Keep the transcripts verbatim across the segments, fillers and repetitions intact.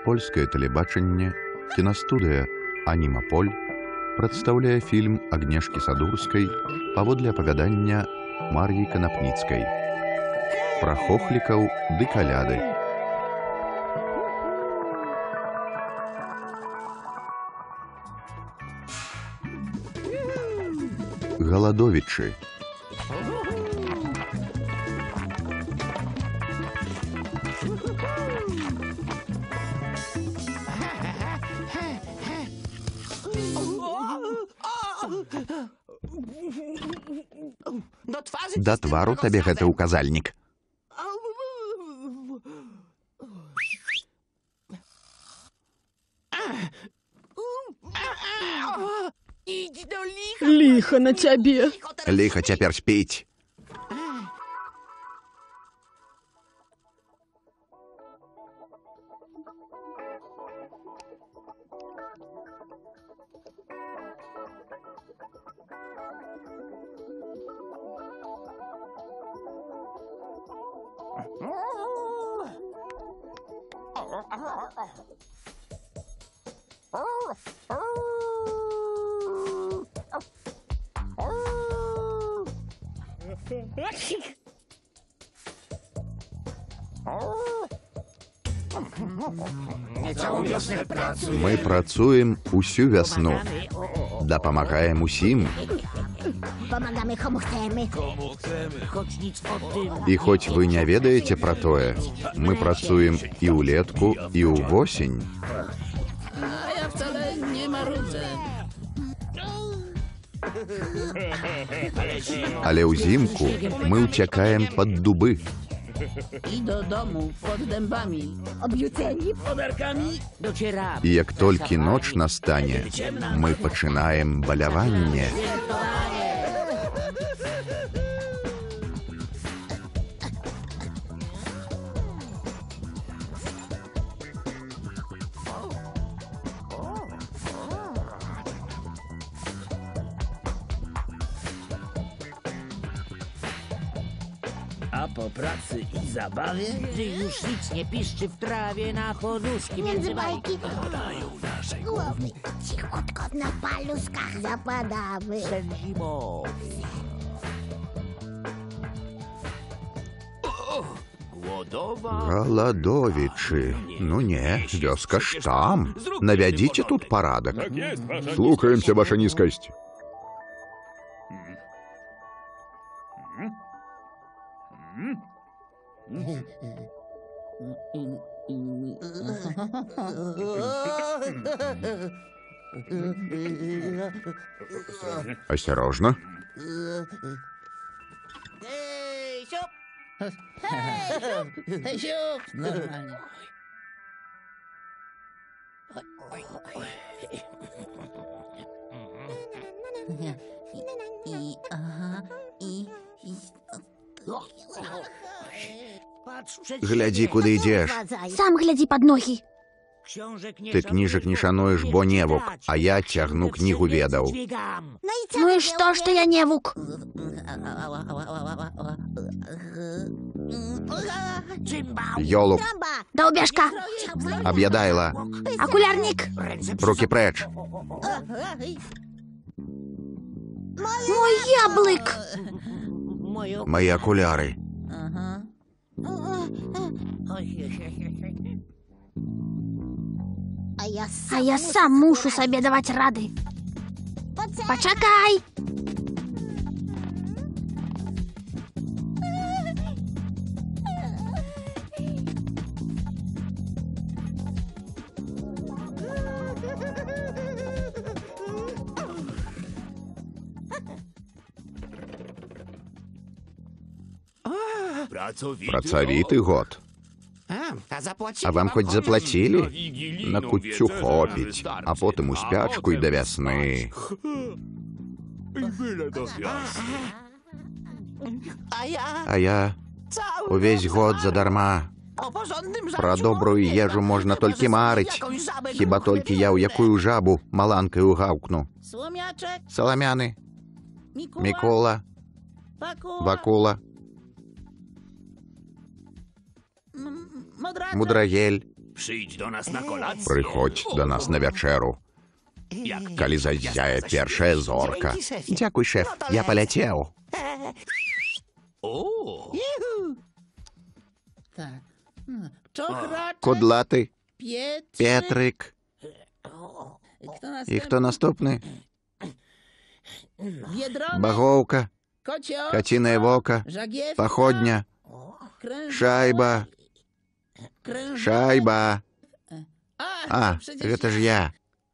Польскае тэлебачанне, кінастудыя «Анімаполь» прадстаўляе фільм Агнешкі Садурскай паводле апавядання Мар'і Канапніцкай пра хохлікаў ды каляды. Галадовічы. Да твару табе гэты указальнік. Ліха на цябе. Ліха цяпер спіць. Мы працуем усю вясну. Дапамагаем усім. І хоць вы не ведаеце пра тое, мы працуем і ўлетку, і ўвосень. Але ўзімку мы ўцякаем пад дубы. I do domu pod dębami, objuceni podarkami docieramy. І як толькі ноч настане, мы пачынаем баляванне. A po pracy i zabawie, gdy już nic nie piszczy w trawie, na poduszki między bajki podają nasze głowy. Cichutko na paluskach zapadamy. Sen zimowy. Głodowa. Галадовічы. Ну не, вёска ж там. Навядзіце тут парадак. Слухаемся, ваша нізкасць. Осторожно. Ej, siup! Hej, hej, siup! Normalnie. I, aha, i, i... Глядзі, куды ідзеш. Сам глядзі пад ногі. Ты кніжак не шануеш, бо невук, а я цягну кнігу ведаў. Ну і што, што я невук? Ёлук, Даўбешка, аб'ядайла, акулярнік, рукі прэч. мой яблык. Мае акуляры. А я сам мушу сабе даваць рады. Пачакай. Працавіты год. А вам хоць заплацілі? На куццю хопіць, а потым у спячку і да вясны. А я увесь год задарма. Пра добрую ежу можна толькі марыць. Хіба толькі я ў якую жабу маланкаю гаўкну. Саламяны, Мікола, Вакула, Мудрагель, Прыходзь да нас на вячэру, калі зазяе першая зорка. Дзякуй, шэф, я паляцеў. Кудлаты, Петрык. І хто наступны? Багоўка, кацінае вока, паходня, шайба, шайба. А, гэта ж я.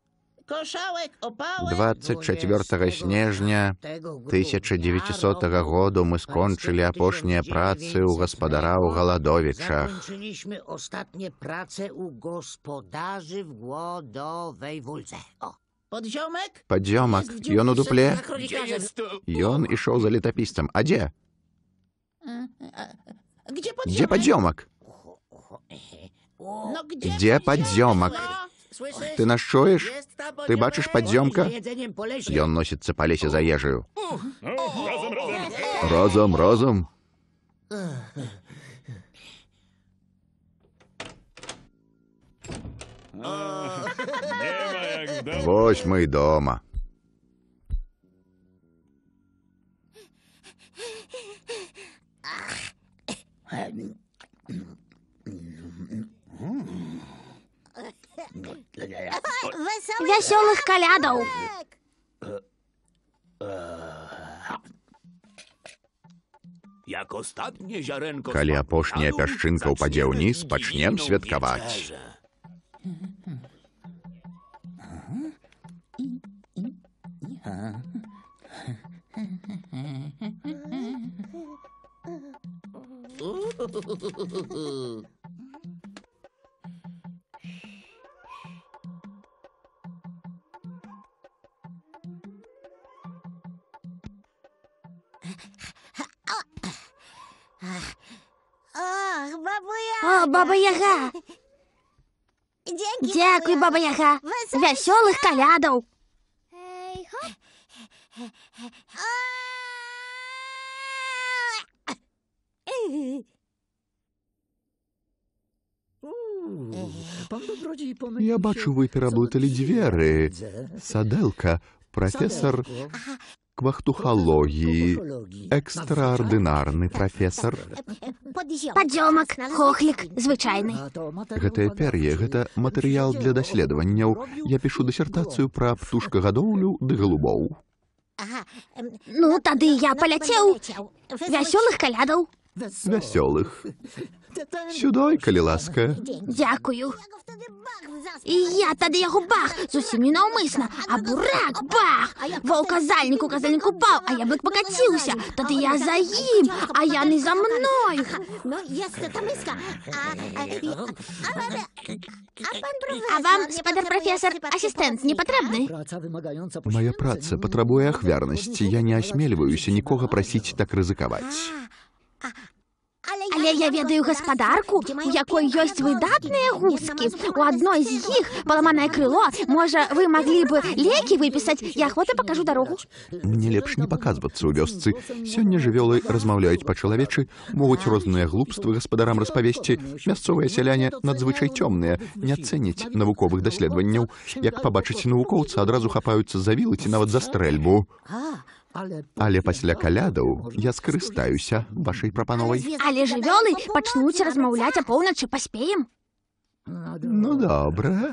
двадцать чацвёртага снежня тысяча дзевяцісотага году мы скончылі апошнія працы ў гаспадара ў Галадовічах. Skończyliśmy ostatnie prace u gospodarzy w Głodowej Wólce. O, podziomek? Падзёмак, ён у дупле? Ён ішоў за летапісцам. А дзе? Gdzie Дзе падзёмак? No gdzie Дзе падзёмак? Ты нас чуеш? Ты бачыш падзёмка? Ён носіцца па лесе за ежаю. Разам, разам. Вось мы і дома. Вясёлых калядаў. Калі апошняя пясчынка ўпадзе ўніз, пачнем святкаваць. О, Баба-Яга. Дзякуй, Баба-Яга. Вясёлых калядаў. Я бачу, вы пераблыталі дзверы. Садэлка, прафесар квахтухалогіі, экстраардынарны прафесар. Падзёмак, хохлік, звычайны. Гэтае пер'е, гэта матэрыял для даследаванняў. Я пішу дысертацыю пра птушкагадоўлю ды галубоў. Ну, тады я паляцеў. Вясёлых калядаў. Вясёлых. Сюдай, калі ласка. Дзякую. І я тады яго бах, зусім ненаўмысна, а бурак бах! Ваўк-казальнік у казальнік упаў, а яблык пакаціўся. Тады я за ім, а яны за мной. А вам, спадар прафесар, асістэнт не патрэбны? Мая праца патрабуе ахвярнасці. Я не асмельваюся нікога прасіць так рызыкаваць. Але я ведаю гаспадарку, у якой ёсць выдатныя гускі. У адной з іх паламанае крыло. Можа, вы маглі бы лекі выпісаць? Я ахвотна пакажу дарогу. Мне лепш не паказвацца ў вёсцы. Сёння жывёлы размаўляюць па-чалавечы, могуць розныя глупствы гаспадарам распавесці. Мясцовыя сяляне надзвычай цёмныя, не цэняць навуковых даследаванняў. Як пабачыць навукоўца, адразу хапаюцца за вілы ці нават за стрэльбу. Але пасля калядаў я скарыстаюся вашай прапановай. Але жывёлы пачнуць размаўляць апоўначы, паспеем? Ну, добра.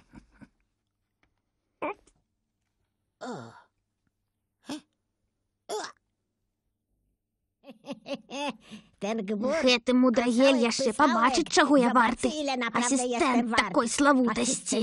Гэты мудрагель яшчэ пабачыць, чаго я варты. Асістэнт такой славутасці.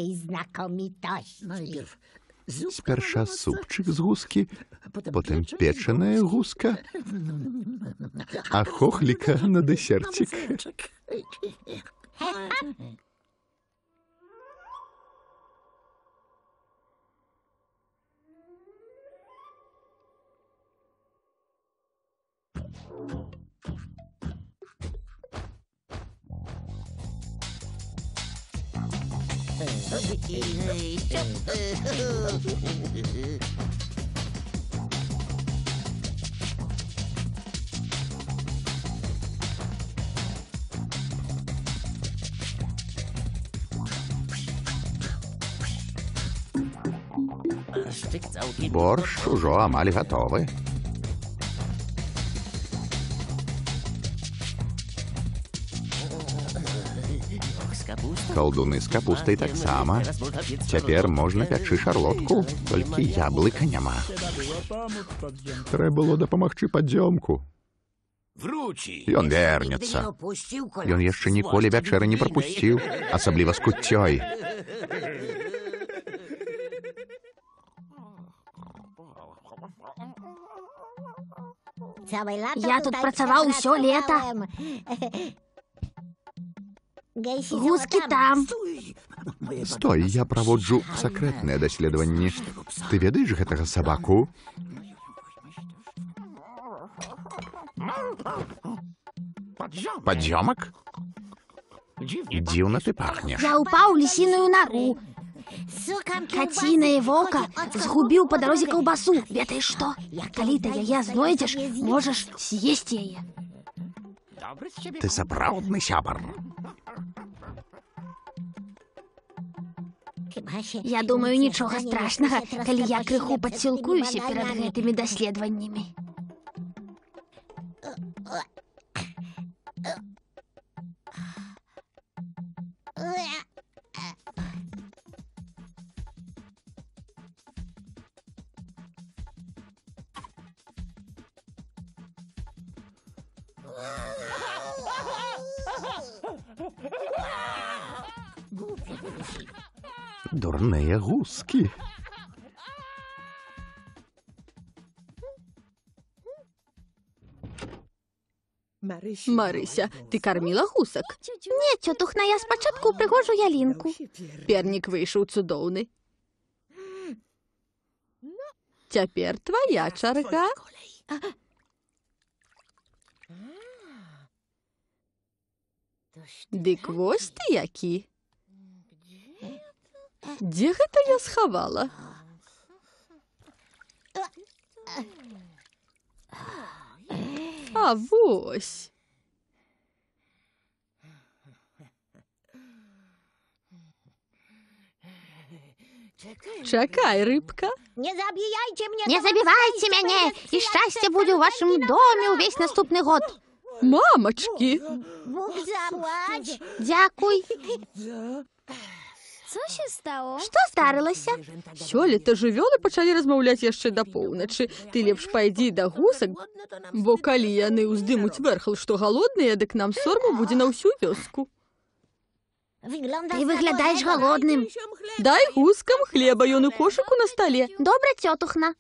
Спярша супчык з гускі, потым печаная гуска, а хохліка на дэсерцік. Борщик цałkiem... Борщ ужо амаль гатовы. Z kapustą? Калдуны з капустай таксама. Teraz można piec Цяпер можна пячы шарлотку, толькі яблыка няма. Трэба было дапамагчы падзёмку. Wróci. Ён вернецца. Ён яшчэ ніколі вячэры не прапусціў, асабліва з куццёй. Я тут працаваў усё лета. Гускі там. Стой, я праводжу сакрэтныя даследаванні. Ты ведаеш гэтага сабаку? Падзёмак? Дзіўна ты пахнеш. Я ўпаў у лісіную нару. Кацінае вока згубіў па дарозе каўбасу. Ведаеш што? Калі ты яе знойдзеш, можаш з'есці яе. Ты сапраўдны сябар. Я думаю, нічога страшнага, калі я крыху падсілкуюся перад гэтымі даследаваннямі. Дурныя гускі. Марыся, ты карміла гусак? Не, цётухна, я спачатку прыгожу ялінку. Пернік выйшаў цудоўны. Цяпер твая чарга. Дык вось ты які. Дзе гэта я схавала? А вось. Чакай, рыбка. Не забівайце мяне, і шчасце будзе ў вашым доме ўвесь наступны год. Мамачкі. Дзякуй. Што здарылася? Сёлета жывёлы пачалі размаўляць яшчэ да поўначы. Ты лепш пайдзі да гусак, бо калі яны ўздымуць вэрхал, што галодныя, дык нам сорму будзе на ўсю вёску. Ты выглядаеш галодным. Дай гускам хлеба, ён у кошыку на стале. Добра, цётухна.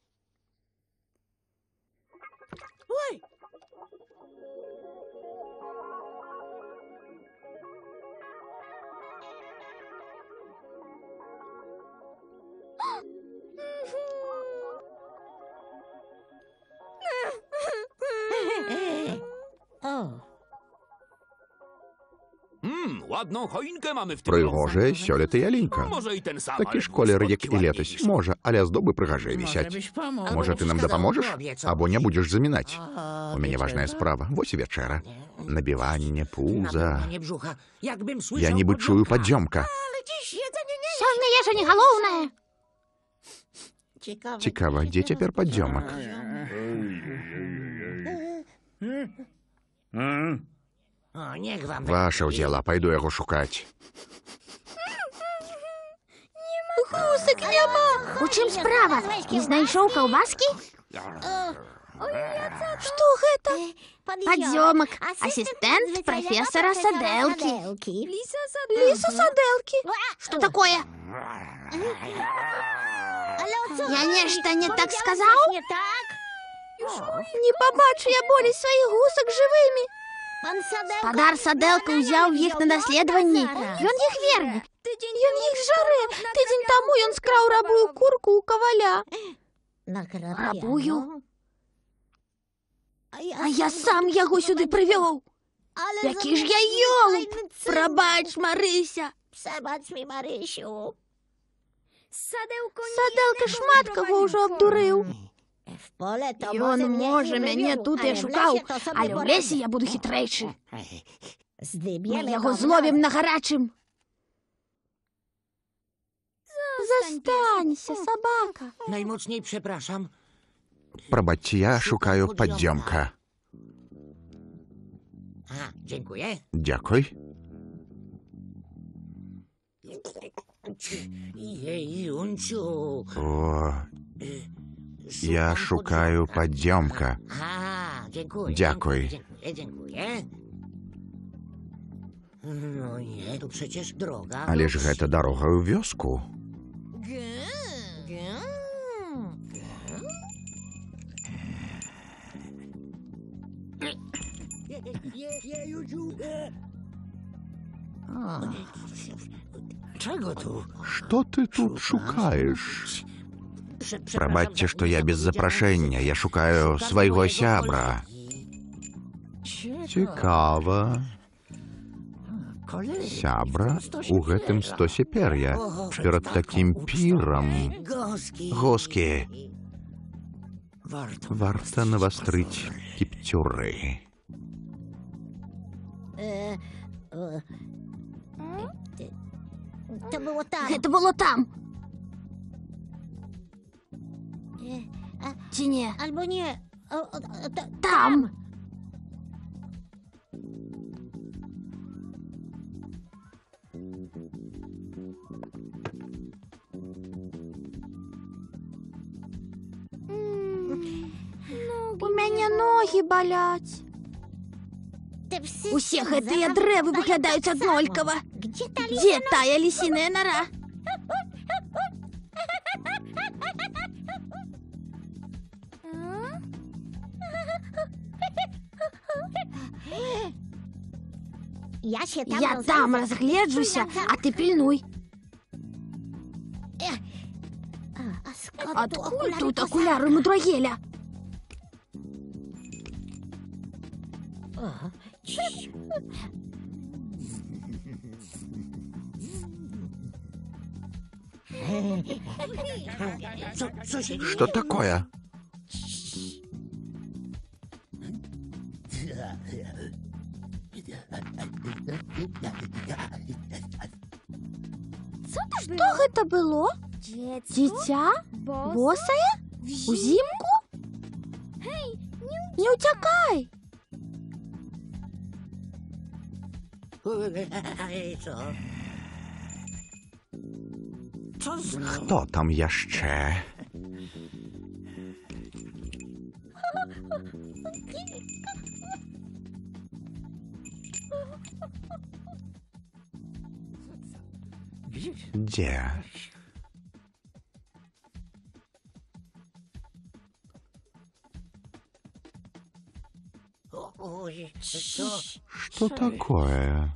Mm, ładną choinkę mamy w tym Прыгожая сёлета ялінка. Może i ten sam, Такі ж колер, як і летась. Можа, але аздобы прыгажэй вісяць. Можа, ты нам дапаможаш? Або не будзеш замінаць? У мяне важная справа. Вось і вячэра. Набіванне пуза. Я нібы чую падзёмка. Сёння ежа не галоўнае. Цікава, дзе цяпер падзёмак? Ваша ўзяла, пайду яго шукаць. Гусак няма. У чым справа? Не знайшоў каўбаскі? Што гэта? Падзёмак, асістэнт прафесара Садэлкі. Ліса Садэлкі? Што такое? Я нешта не так сказаў? Не пабачу я болей сваіх гусак жывымі. Спадар Садэлка ўзяў іх на даследаванні. Ён іх верне. Ён іх жарэ. Тыдзень таму ён скраў рабую курку ў каваля. Рабую? А я сам яго сюды прывёў. Які ж я ёлуб! Прабач, Марыся. Садэлка шмат каго ўжо абдурыў. Ён, можа, мяне тут і шукаў, але ў лесе я буду хітрэйшы. Мы яго зловім на гарачым. застанься, собака. Najmocniej przepraszam. Пробачте, я шукаю падзёмка. A, dziękuję. Дякуй. Jejunciu. О, я шукаю падзёмка. A, dziękuję. Dziękuję. Dziękuję, dziękuję. No nie, to przecież droga. Але ж гэта дарога ў вёску. Jejuciu. Czego tu? Што ты тут шукаеш? Prze- Прабачце, przepraszam што я без запрашэння. Я шукаю свайго сябра. Цікава. Сябра у гэтым стосе пер'я. Перад такім пірам. Goski. Госкі, Warto. варта навастрыць кіпцюры. Гэта было там. Ці не? Albo nie. O, o, ta, Там. У мяне ногі баляць. te psy Усе się гэтыя zawam- дрэвы выглядаюць аднолькава. Gdzie ta Дзе тая лісіная нара? Ja się tam Я там rozejrzę. разгледжуся, а ты пільнуй. A skąd tu Адкуль okulary тут koza? акуляры мудрагеля? Co, co się Што такое? Што гэта было? Дзіця? Босае? Узімку? Не ўцякай! Co? Co znowu? Хто там яшчэ? Дзе? Oj, co? Што такое?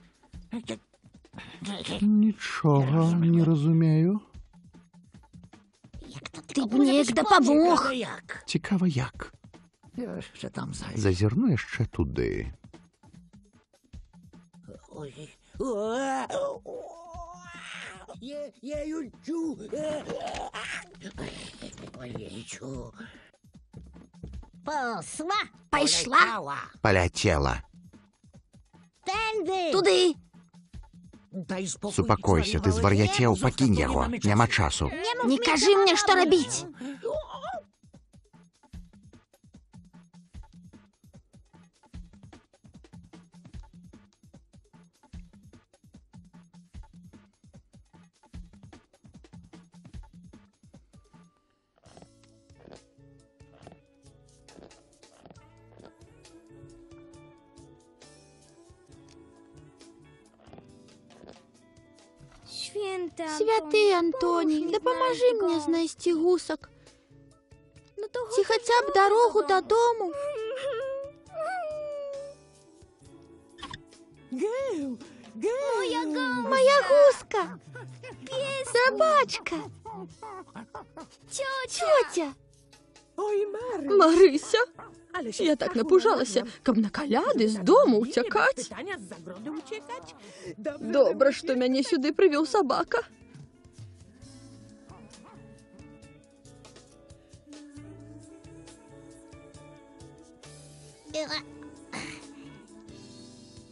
Нічога не разумею. Jak to Ты б неяк дапамог. No jak? Цікава як? Jeszcze tam zajdzie. Зазірну яшчэ туды. Oj. Je, jejuciu. Ojejciu. Posła. Пайшла Poleciała. Паляцела. Tędy. туды. Daj spokój. Супакойся, ты звар'яцеў, пакінь яго. Няма часу. Не кажы мне, што рабіць. Святы Антоній, дапамажы мне знайсці гусак. Ці хаця б дарогу дадому. Моя гуска. Собачка. Тётя. Марыся, я так напужалася, каб на каляды з дому ўцякаць. Добра, што мяне сюды прывёў сабака.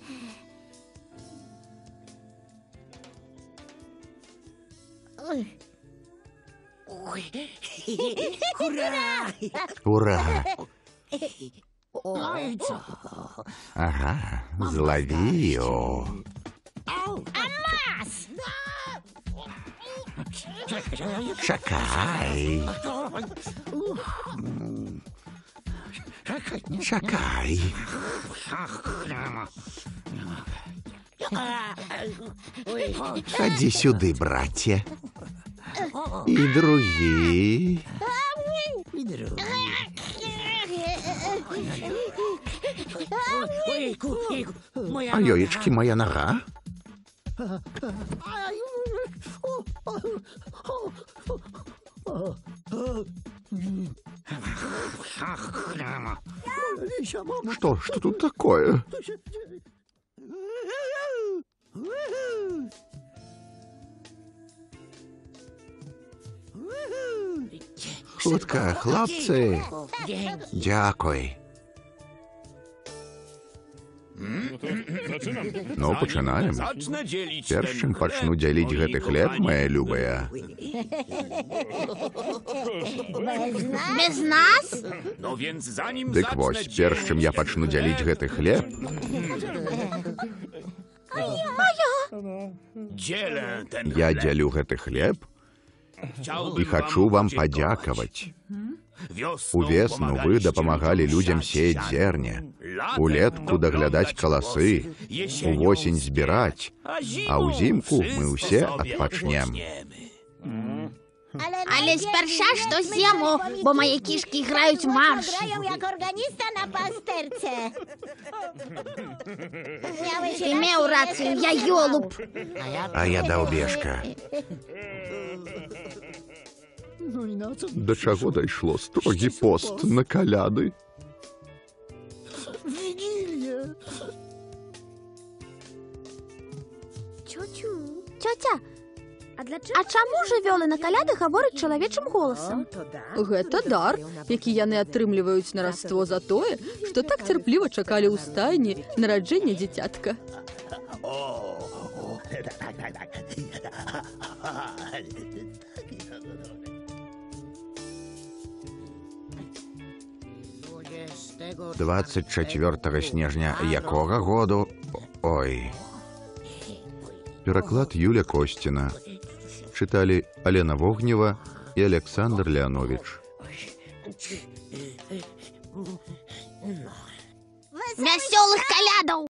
Oj, Ура! Ура! Ага, зловію. Чекай. Чекай. Ходи сюди, браття. І другі. Ojejku, jejku, moja А йоєчки, моя нога. Что? Что тут такое? Хутка, хлопці. Дякую. Ну, починаємо. Zacznę dzielić Перш ten чым пачну chleb, дзяліць moi гэты хлеб, kochani. моя любая. Без нас? No więc zanim Дык zacznę вось, перш чым я dzielić пачну ten дзяліць chleb, гэты хлеб, dzielę ten я chleb. дзялю гэты хлеб Chciałbym і хачу вам podziękować. падзякаваць. Wiosną Увесну вы pomagaliście дапамагалі ludziom людзям siać сеяць ziarno. зерне, Latem улетку даглядаць doglądać каласы, kłosy, jesienią увосень збіраць, zbierać, а ўзімку мы wszystko ўсе sobie адпачнем. odpoczniemy. Але спярша што з'емо, бо мае кішкі граюць марш. Grają jak organista na pasterce. Miałeś Ты меў рацыю, я ёлуб. А я даўбешка. Да чаго дайшло строгі пост на каляды? Цёця, а чаму жывёлы на каляды гавораць чалавечым голасам? Гэта дар, які яны атрымліваюць на раство за тое, што так цярпліва чакалі ў стайні нараджэння дзіцятка. двадцать чацвёртага снежня якога году? Ой. Пераклад Юля Костіна. Чыталі Алена Вогнева і Александр Леонович. Вясёлых калядаў!